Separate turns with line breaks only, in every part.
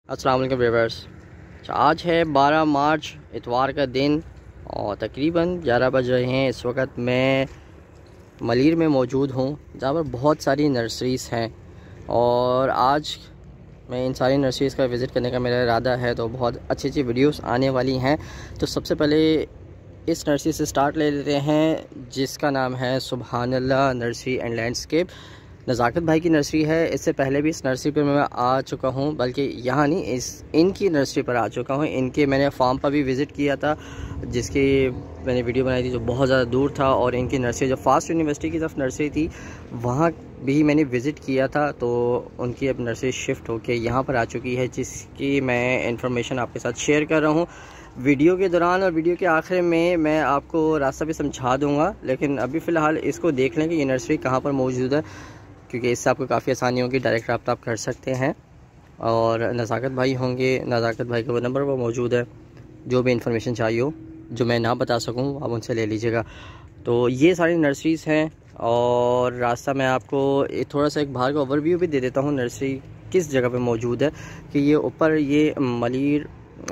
अस्सलाम वालेकुम व्यूअर्स। आज है 12 मार्च इतवार का दिन और तकरीबन 11 बज रहे हैं। इस वक्त मैं मलीर में मौजूद हूँ जहाँ पर बहुत सारी नर्सरीज़ हैं और आज मैं इन सारी नर्सरीज़ का विज़िट करने का मेरा इरादा है। तो बहुत अच्छी अच्छी वीडियोस आने वाली हैं। तो सबसे पहले इस नर्सरी से स्टार्ट ले लेते हैं जिसका नाम है Subhanallah nursery and landscape. Nazakat भाई की नर्सरी है। इससे पहले भी इस नर्सरी पर मैं आ चुका हूँ, बल्कि यहाँ नहीं, इनकी नर्सरी पर आ चुका हूँ। इनके मैंने फार्म पर भी विज़िट किया था जिसकी मैंने वीडियो बनाई थी, जो बहुत ज़्यादा दूर था। और इनकी नर्सरी जो फास्ट यूनिवर्सिटी की तरफ नर्सरी थी वहाँ भी मैंने विज़िट किया था। तो उनकी अब नर्सरी शिफ्ट होकर यहाँ पर आ चुकी है, जिसकी मैं इन्फॉर्मेशन आपके साथ शेयर कर रहा हूँ वीडियो के दौरान। और वीडियो के आखिर में मैं आपको रास्ता भी समझा दूँगा, लेकिन अभी फ़िलहाल इसको देख लें कि ये नर्सरी कहाँ पर मौजूद है, क्योंकि इससे आपको काफ़ी आसानी होगी, डायरेक्ट रब्ता आप कर सकते हैं। और नज़ाकत भाई होंगे, नज़ाकत भाई का वो नंबर वो मौजूद है। जो भी इंफॉर्मेशन चाहिए हो जो मैं ना बता सकूं आप उनसे ले लीजिएगा। तो ये सारी नर्सरीज़ हैं और रास्ता मैं आपको थोड़ा सा एक बाहर का ओवरव्यू भी दे देता हूं नर्सरी किस जगह पे मौजूद है। कि ये ऊपर ये मलीर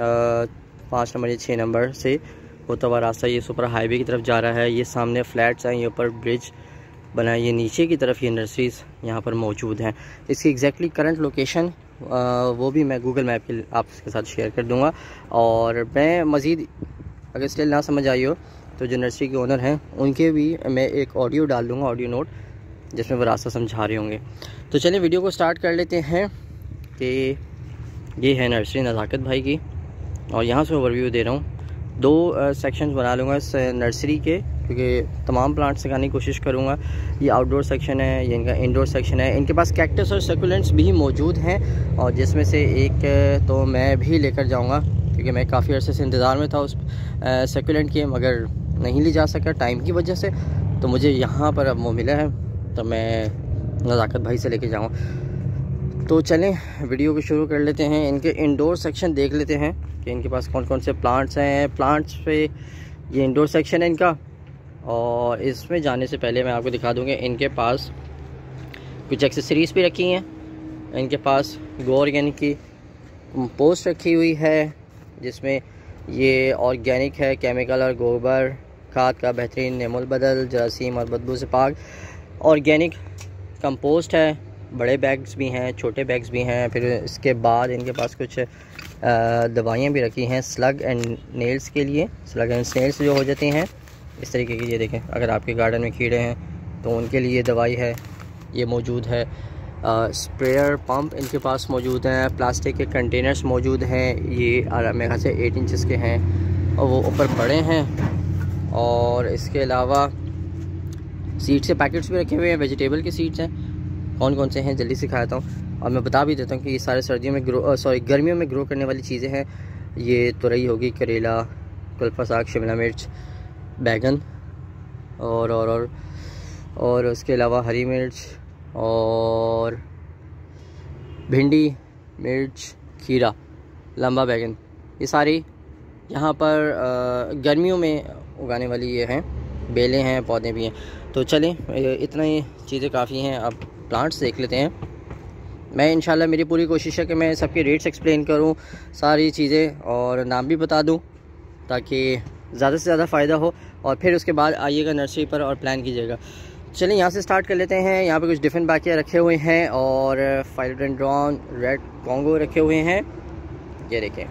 5 नंबर या 6 नंबर से होता हुआ रास्ता ये सुपर हाईवे की तरफ जा रहा है। ये सामने फ्लैट्स हैं, ये ऊपर ब्रिज बना है, ये नीचे की तरफ ये नर्सरीज़ यहाँ पर मौजूद हैं। इसकी एग्जैक्टली करंट लोकेशन वो भी मैं गूगल मैप के आपके साथ शेयर कर दूँगा। और मैं मज़ीद अगर स्टिल ना समझ आई हो तो जो नर्सरी के ओनर हैं उनके भी मैं एक ऑडियो डाल दूँगा, ऑडियो नोट, जिसमें वो रास्ता समझा रहे होंगे। तो चलिए वीडियो को स्टार्ट कर लेते हैं। कि ये है नर्सरी नज़ाकत भाई की और यहाँ से ओवरव्यू दे रहा हूँ। 2 सेक्शंस बना लूँगा इस नर्सरी के, क्योंकि तमाम प्लांट्स दिखाने की कोशिश करूँगा। ये आउटडोर सेक्शन है, ये इनका इंडोर सेक्शन है। इनके पास कैक्टस और सक्यूलेंट्स भी मौजूद हैं और जिसमें से एक तो मैं भी लेकर जाऊँगा, क्योंकि मैं काफ़ी अर्से से इंतज़ार में था उस सक्यूलेंट के, मगर नहीं ले जा सका टाइम की वजह से। तो मुझे यहाँ पर अब वो मिला है, तो मैं नज़ाकत भाई से लेके जाऊँ। तो चलें वीडियो को शुरू कर लेते हैं। इनके इंडोर सेक्शन देख लेते हैं कि इनके पास कौन कौन से प्लांट्स हैं। प्लांट्स पे ये इंडोर सेक्शन है इनका। और इसमें जाने से पहले मैं आपको दिखा दूँगा इनके पास कुछ एक्सेसरीज़ भी रखी हैं। इनके पास गो ऑर्गेनिक की कंपोस्ट रखी हुई है, जिसमें ये ऑर्गेनिक है, केमिकल और गोबर खाद का बेहतरीन नेमुल बदल, जरासीम और बदबू से पाक ऑर्गेनिक कंपोस्ट है। बड़े बैग्स भी हैं, छोटे बैग्स भी हैं। फिर इसके बाद इनके पास कुछ दवाइयाँ भी रखी हैं स्लग एंड नेल्स के लिए। स्लग एंड स्नेल्स जो हो जाते हैं इस तरीके की, ये देखें, अगर आपके गार्डन में कीड़े हैं तो उनके लिए दवाई है, ये मौजूद है। स्प्रेयर पंप इनके पास मौजूद हैं। प्लास्टिक के कंटेनर्स मौजूद हैं, ये मेरे ख्याल से 8 इंचज़ के हैं और वो ऊपर पड़े हैं। और इसके अलावा सीड्स के पैकेट्स भी रखे हुए हैं। वेजिटेबल के सीड्स हैं, कौन कौन से हैं जल्दी से दिखाता हूँ और मैं बता भी देता हूँ कि ये सारे सर्दियों में गर्मियों में ग्रो करने वाली चीज़ें हैं। ये तुरई होगी, करेला, कल्पा साग, शिमला मिर्च, बैगन और उसके अलावा हरी मिर्च और भिंडी, मिर्च, खीरा, लंबा बैगन, ये सारी यहाँ पर गर्मियों में उगाने वाली ये हैं। बेलें हैं, पौधे भी हैं। तो चलें, इतना ही चीज़ें काफ़ी हैं। अब प्लांट्स देख लेते हैं। मैं इंशाल्लाह मेरी पूरी कोशिश है कि मैं सबके रेट्स एक्सप्लेन करूं, सारी चीज़ें और नाम भी बता दूं, ताकि ज़्यादा से ज़्यादा फ़ायदा हो। और फिर उसके बाद आइएगा नर्सरी पर और प्लान कीजिएगा। चलिए यहाँ से स्टार्ट कर लेते हैं। यहाँ पे कुछ डिफरेंट बैकिया रखे हुए हैं और फाइलोडेंड्रॉन रेड कॉन्गो रखे हुए हैं। ये देखें,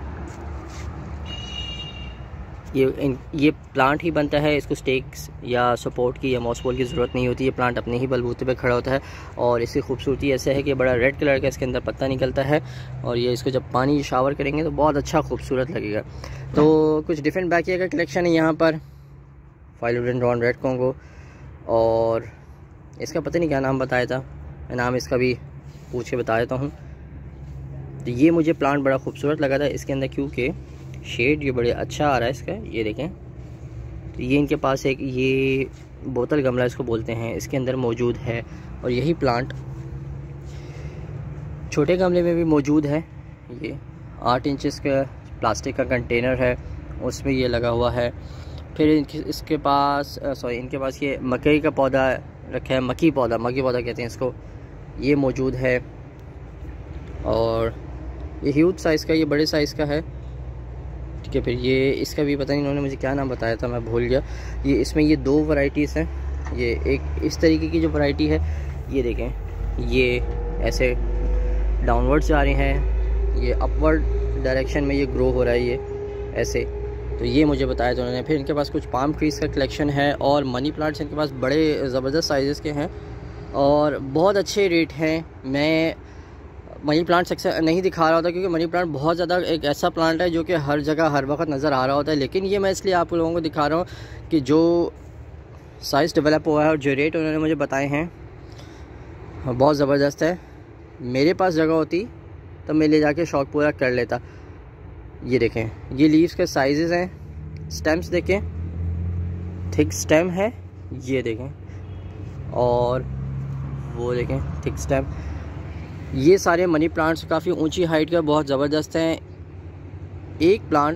ये प्लांट ही बनता है, इसको स्टेक्स या सपोर्ट की या मॉसपोल की ज़रूरत नहीं होती। ये प्लांट अपने ही बलबूते पे खड़ा होता है और इसकी खूबसूरती ऐसे है कि बड़ा रेड कलर का इसके अंदर पत्ता निकलता है और ये इसको जब पानी शावर करेंगे तो बहुत अच्छा खूबसूरत लगेगा। तो कुछ डिफरेंट बैकिया का कलेक्शन है यहाँ पर। फाइलोडेंड्रॉन रेड कॉन्गो, और इसका पता नहीं क्या नाम बताया था, मैं नाम इसका भी पूछ के बता देता हूँ। तो ये मुझे प्लांट बड़ा खूबसूरत लगा था इसके अंदर, क्योंकि शेड ये बड़े अच्छा आ रहा है इसका। ये देखें, तो ये इनके पास एक ये बोतल गमला इसको बोलते हैं, इसके अंदर मौजूद है। और यही प्लांट छोटे गमले में भी मौजूद है। ये 8 इंचेस का प्लास्टिक का कंटेनर है, उसमें ये लगा हुआ है। फिर इनके पास ये मकई का पौधा रखा है, मक्की पौधा कहते हैं इसको, ये मौजूद है। और ये ह्यूज साइज़ का, ये बड़े साइज़ का है। ठीक है, फिर ये इसका भी पता नहीं इन्होंने मुझे क्या नाम बताया था, मैं भूल गया। ये इसमें ये 2 वैरायटीज़ हैं। ये एक इस तरीके की जो वैरायटी है, ये देखें, ये ऐसे डाउनवर्ड जा रहे हैं, ये अपवर्ड डायरेक्शन में ये ग्रो हो रहा है, ये ऐसे। तो ये मुझे बताया था उन्होंने। फिर इनके पास कुछ पाम ट्रीज़ का कलेक्शन है और मनी प्लांट्स इनके पास बड़े ज़बरदस्त साइज़ के हैं और बहुत अच्छे रेट हैं। मैं मनी प्लांट अक्सर नहीं दिखा रहा होता क्योंकि मनी प्लांट बहुत ज़्यादा एक ऐसा प्लांट है जो कि हर जगह हर वक्त नज़र आ रहा होता है, लेकिन ये मैं इसलिए आप लोगों को दिखा रहा हूँ कि जो साइज़ डेवलप हुआ है और जो रेट उन्होंने मुझे बताए हैं बहुत ज़बरदस्त है। मेरे पास जगह होती तो मैं ले जाके शौक़ पूरा कर लेता। ये देखें, ये लीव्स के साइजेस हैं, स्टेम्स देखें, थिक स्टेम है, ये देखें, और वो देखें थिक स्टेम। ये सारे मनी प्लांट्स काफ़ी ऊंची हाइट का बहुत ज़बरदस्त हैं। एक प्लांट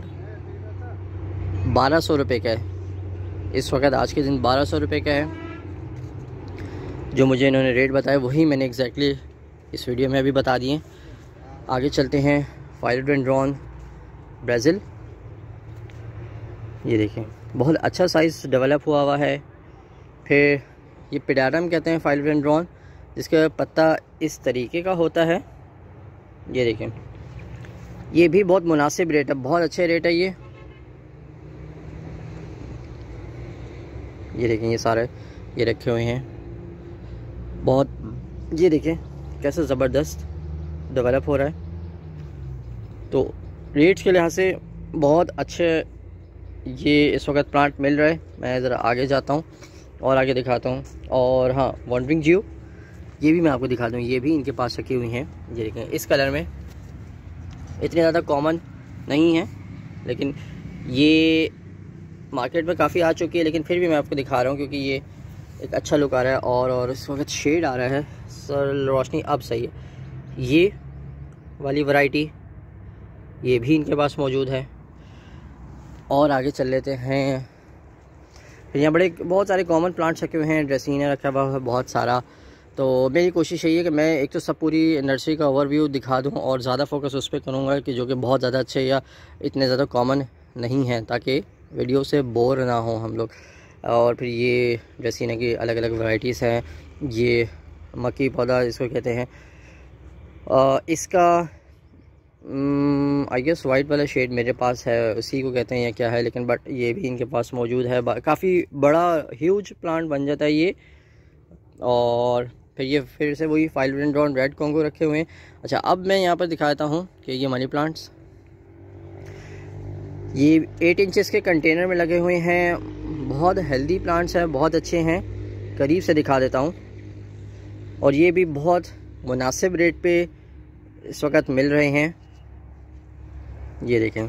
1200 रुपये का है इस वक्त, आज के दिन 1200 रुपये का है। जो मुझे इन्होंने रेट बताया वही मैंने एग्जैक्टली इस वीडियो में अभी बता दिए। आगे चलते हैं। फाइलोडेंड्रॉन ब्राज़ील, ये देखें बहुत अच्छा साइज़ डेवलप हुआ है। फिर ये पिडारम कहते हैं फाइलोडेंड्रॉन, जिसका पत्ता इस तरीके का होता है। ये देखें, ये भी बहुत मुनासिब रेट है, बहुत अच्छे रेट है ये देखें, ये सारे ये रखे हुए हैं बहुत। ये देखें कैसे ज़बरदस्त डेवलप हो रहा है। तो रेट्स के लिहाज से बहुत अच्छे ये इस वक्त प्लांट मिल रहा है। मैं ज़रा आगे जाता हूँ और आगे दिखाता हूँ। और हाँ, वॉन्डरिंग जियो ये भी मैं आपको दिखा दूँ, ये भी इनके पास रखी हुई हैं। ये देखें, इस कलर में इतने ज़्यादा कॉमन नहीं है, लेकिन ये मार्केट में काफ़ी आ चुकी है, लेकिन फिर भी मैं आपको दिखा रहा हूँ क्योंकि ये एक अच्छा लुक आ रहा है और इस वक्त शेड आ रहा है, सर रोशनी अब सही है। ये वाली वैरायटी ये भी इनके पास मौजूद है। और आगे चल लेते हैं। फिर यहाँ बड़े बहुत सारे कॉमन प्लांट्स रखे हुए हैं, ड्रेसिना रखा हुआ है बहुत सारा। तो मेरी कोशिश यही है कि मैं एक तो सब पूरी नर्सरी का ओवरव्यू दिखा दूँ और ज़्यादा फोकस उस पर करूँगा कि जो कि बहुत ज़्यादा अच्छे या इतने ज़्यादा कॉमन नहीं हैं, ताकि वीडियो से बोर ना हो हम लोग। और फिर ये ड्रेसिना की अलग अलग वैरायटीज़ हैं। ये मक्की पौधा इसको कहते हैं। इसका आई गेस वाइट वाला शेड मेरे पास है, उसी को कहते हैं या क्या है, लेकिन बट ये भी इनके पास मौजूद है। काफ़ी बड़ा ह्यूज प्लांट बन जाता है ये। और फिर ये फिर से वही फाइलोडेंड्रॉन रेड कॉन्गो रखे हुए हैं। अच्छा, अब मैं यहाँ पर दिखाता हूँ कि ये मनी प्लांट्स ये 8 इंचेस के कंटेनर में लगे हुए हैं। बहुत हेल्दी प्लांट्स हैं, बहुत अच्छे हैं। करीब से दिखा देता हूँ। और ये भी बहुत मुनासिब रेट पे इस वक्त मिल रहे हैं। ये देखें,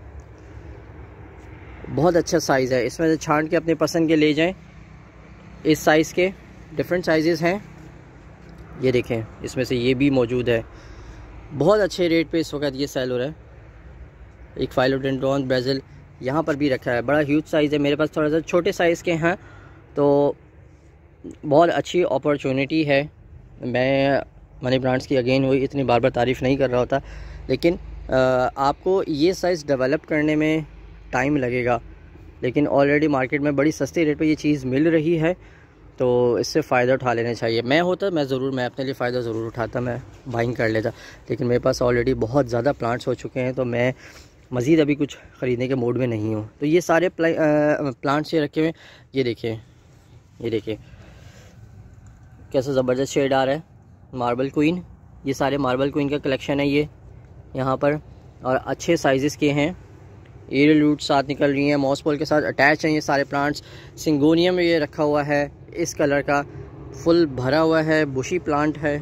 बहुत अच्छा साइज़ है। इसमें से छांट के अपने पसंद के ले जाएं। इस साइज़ के डिफरेंट साइजेस हैं। ये देखें, इसमें से ये भी मौजूद है। बहुत अच्छे रेट पे इस वक्त ये सेल हो रहा है। एक फाइलोडेंड्रॉन ब्राज़ील यहाँ पर भी रखा है, बड़ा ह्यूज साइज़ है। मेरे पास थोड़ा सा छोटे साइज़ के हैं, तो बहुत अच्छी अपॉर्चुनिटी है। मैं मनी प्लांट्स की अगेन वही इतनी बार बार तारीफ़ नहीं कर रहा होता, लेकिन आपको ये साइज़ डेवलप करने में टाइम लगेगा, लेकिन ऑलरेडी मार्केट में बड़ी सस्ते रेट पे ये चीज़ मिल रही है, तो इससे फ़ायदा उठा लेना चाहिए। मैं अपने लिए फ़ायदा ज़रूर उठाता, मैं बाइंग कर लेता, लेकिन मेरे पास ऑलरेडी बहुत ज़्यादा प्लांट्स हो चुके हैं, तो मैं मज़ीद अभी कुछ ख़रीदने के मूड में नहीं हूँ। तो ये सारे प्लांट्स ये रखे हुए। ये देखिए कैसा ज़बरदस्त शेड आ रहा है। मार्बल क्वीन, ये सारे मार्बल क्वीन का कलेक्शन है ये यहाँ पर, और अच्छे साइज़ेस के हैं। एरियल रूट साथ निकल रही हैं, मॉसपोल के साथ अटैच हैं ये सारे प्लांट्स। सिंगोनियम में ये रखा हुआ है, इस कलर का फुल भरा हुआ है, बुशी प्लांट है।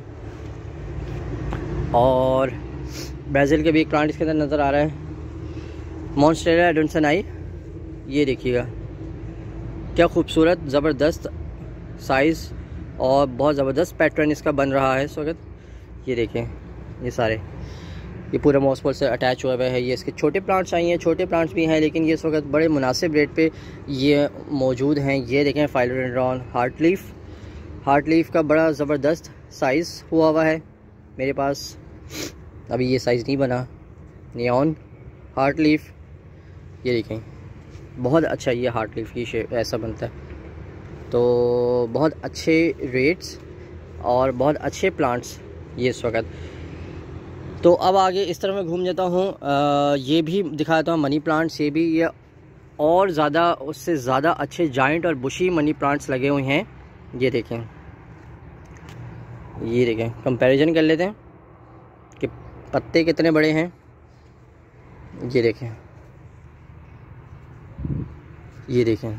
और ब्राज़ील के भी एक प्लांट इसके अंदर नज़र आ रहा है, मॉन्स्टेरा एडोनसनाई। ये देखिएगा क्या खूबसूरत ज़बरदस्त साइज़ और बहुत ज़बरदस्त पैटर्न इसका बन रहा है इस वक्त। ये देखें, ये सारे ये पूरा मॉसपोल से अटैच हुआ है। ये इसके छोटे प्लांट्स आई हैं, छोटे प्लांट्स भी हैं, लेकिन ये इस वक्त बड़े मुनासिब रेट पे ये मौजूद हैं। ये देखें फाइलोडेंड्रॉन हार्ट लीफ का बड़ा ज़बरदस्त साइज़ हुआ है मेरे पास। अभी ये साइज़ नहीं बना। नियॉन हार्ट लीफ, ये देखें बहुत अच्छा ये हार्ट लीफ की शेप ऐसा बनता है। तो बहुत अच्छे रेट्स और बहुत अच्छे प्लांट्स ये इस वक्त। तो अब आगे इस तरह मैं घूम जाता हूँ, ये भी दिखाता हूँ मनी प्लांट्स। ये भी ये और ज़्यादा उससे ज़्यादा अच्छे जाइंट और बुशी मनी प्लांट्स लगे हुए हैं। ये देखें, ये देखें, कंपैरिजन कर लेते हैं कि पत्ते कितने बड़े हैं। ये देखें, ये देखें,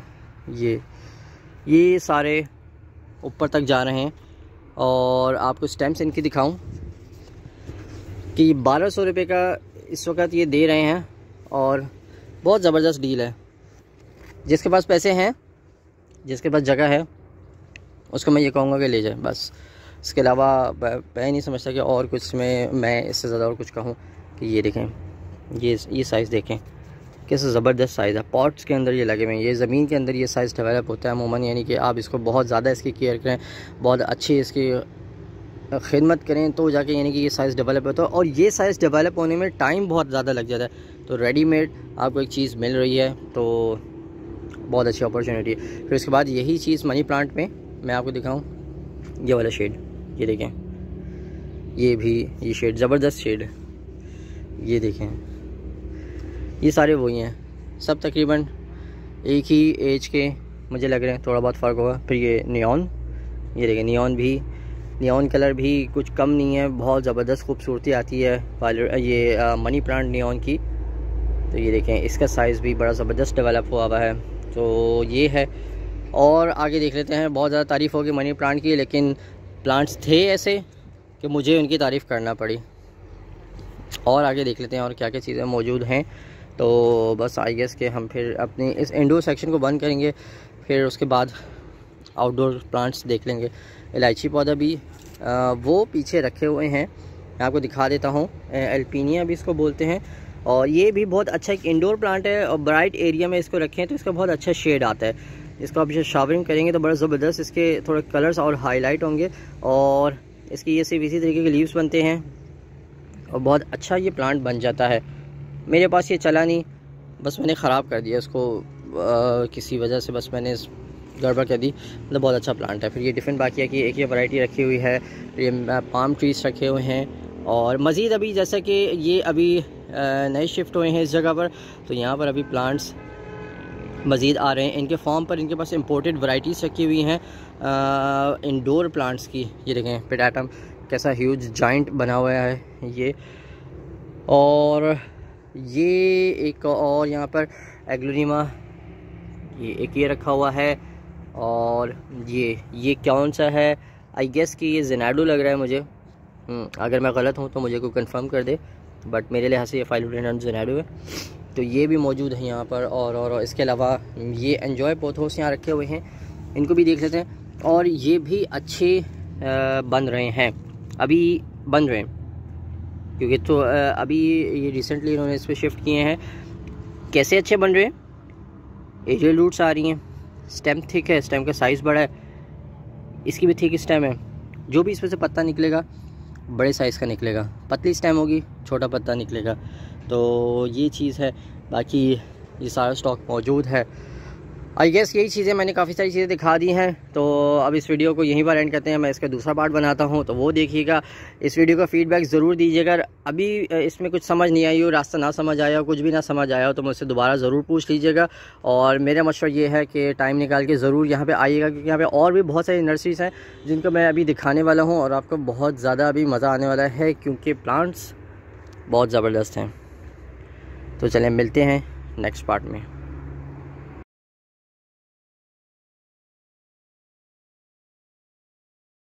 ये सारे ऊपर तक जा रहे हैं। और आपको स्टेम्स इनकी दिखाऊं कि 1200 रुपये का इस वक्त ये दे रहे हैं और बहुत ज़बरदस्त डील है। जिसके पास पैसे हैं, जिसके पास जगह है, उसको मैं ये कहूँगा कि ले जाए बस। इसके अलावा मैं नहीं समझता कि और कुछ में मैं इससे ज़्यादा और कुछ कहूँ। कि ये देखें, ये साइज़ देखें कैसे ज़बरदस्त साइज़ है। पॉट्स के अंदर ये लगे हुए हैं, ये ज़मीन के अंदर ये साइज़ डेवलप होता है अमूमन। यानी कि आप इसको बहुत ज़्यादा इसकी केयर करें, बहुत अच्छी इसकी खिदमत करें तो जाके यानी कि ये साइज़ डेवलप होता है। और ये साइज़ डेवलप होने में टाइम बहुत ज़्यादा लग जाता है। तो रेडीमेड आपको एक चीज़ मिल रही है तो बहुत अच्छी अपॉर्चुनिटी है। फिर उसके बाद यही चीज़ मनी प्लांट में मैं आपको दिखाऊँ, ये वाला शेड, ये देखें, ये भी ये शेड ज़बरदस्त शेड है। ये देखें, ये सारे वही हैं, सब तकरीबन एक ही एज के मुझे लग रहे हैं, थोड़ा बहुत फ़र्क होगा। फिर ये नियॉन, ये देखें, नियॉन कलर भी कुछ कम नहीं है, बहुत ज़बरदस्त खूबसूरती आती है ये मनी प्लांट नियॉन की। तो ये देखें, इसका साइज़ भी बड़ा ज़बरदस्त डेवलप हुआ है। तो ये है। और आगे देख लेते हैं। बहुत ज़्यादा तारीफ़ होगी मनी प्लांट की, लेकिन प्लांट्स थे ऐसे कि मुझे उनकी तारीफ़ करना पड़ी। और आगे देख लेते हैं और क्या क्या चीज़ें मौजूद हैं। तो बस आई गेस कि हम फिर अपने इस इंडोर सेक्शन को बंद करेंगे, फिर उसके बाद आउटडोर प्लांट्स देख लेंगे। इलायची पौधा भी वो पीछे रखे हुए हैं, मैं आपको दिखा देता हूँ। एल्पीनिया भी इसको बोलते हैं। और ये भी बहुत अच्छा एक इंडोर प्लांट है और ब्राइट एरिया में इसको रखें तो इसका बहुत अच्छा शेड आता है। इसको आप शावरिंग करेंगे तो बड़ा ज़बरदस्त इसके थोड़े कलर्स और हाईलाइट होंगे। और इसकी ये सिर्फ इसी तरीके के लीव्स बनते हैं और बहुत अच्छा ये प्लांट बन जाता है। मेरे पास ये चला नहीं, बस मैंने ख़राब कर दिया इसको किसी वजह से, बस मैंने गड़बड़ कर दी। मतलब बहुत अच्छा प्लांट है। फिर ये डिफरेंट बाकी है कि एक ये वैरायटी रखी हुई है, ये पाम ट्रीज रखे हुए हैं। और मज़ीद अभी जैसा कि ये अभी नए शिफ्ट हुए हैं इस जगह पर, तो यहाँ पर अभी प्लांट्स मज़ीद आ रहे हैं। इनके फॉर्म पर इनके पास इंपोर्टेड वैरायटीज़ रखी हुई हैं इंडोर प्लांट्स की। ये देखें, पेडाटम कैसा ह्यूज जाइंट बना हुआ है ये। और ये एक और यहाँ पर एग्लोनिमा, ये एक ये रखा हुआ है। और ये कौन सा है, आई गेस कि ये जेनाडो लग रहा है मुझे। अगर मैं गलत हूँ तो मुझे कोई कंफर्म कर दे, बट मेरे लिहाज से ये फाइलोडेंड्रन जेनाडो है। तो ये भी मौजूद है यहाँ पर। और इसके अलावा ये एन्जॉय पोथोस यहाँ रखे हुए हैं, इनको भी देख लेते हैं। और ये भी अच्छे बन रहे हैं, अभी बन रहे हैं क्योंकि तो अभी ये रिसेंटली इन्होंने इस पर शिफ्ट किए हैं। कैसे अच्छे बन रहे हैं, एरियल रूट्स आ रही हैं, स्टेम थिक है, स्टेम का साइज़ बड़ा है, इसकी भी थिक स्टेम है। जो भी इसमें से पत्ता निकलेगा बड़े साइज़ का निकलेगा, पतली स्टेम होगी छोटा पत्ता निकलेगा। तो ये चीज़ है। बाकी ये सारा स्टॉक मौजूद है। आई गेस यही चीज़ें मैंने काफ़ी सारी चीज़ें दिखा दी हैं। तो अब इस वीडियो को यहीं पर एंड करते हैं। मैं इसका दूसरा पार्ट बनाता हूं तो वो देखिएगा। इस वीडियो का फीडबैक ज़रूर दीजिएगा। अभी इसमें कुछ समझ नहीं आई हो, रास्ता ना समझ आया हो, कुछ भी ना समझ आया हो तो मुझसे दोबारा ज़रूर पूछ लीजिएगा। और मेरा मशवरा ये है कि टाइम निकाल के ज़रूर यहाँ पर आइएगा, क्योंकि यहाँ पर और भी बहुत सारी नर्सरीज़ हैं जिनको मैं अभी दिखाने वाला हूँ और आपको बहुत ज़्यादा अभी मज़ा आने वाला है क्योंकि प्लांट्स बहुत ज़बरदस्त हैं। तो चलें मिलते हैं नेक्स्ट पार्ट में।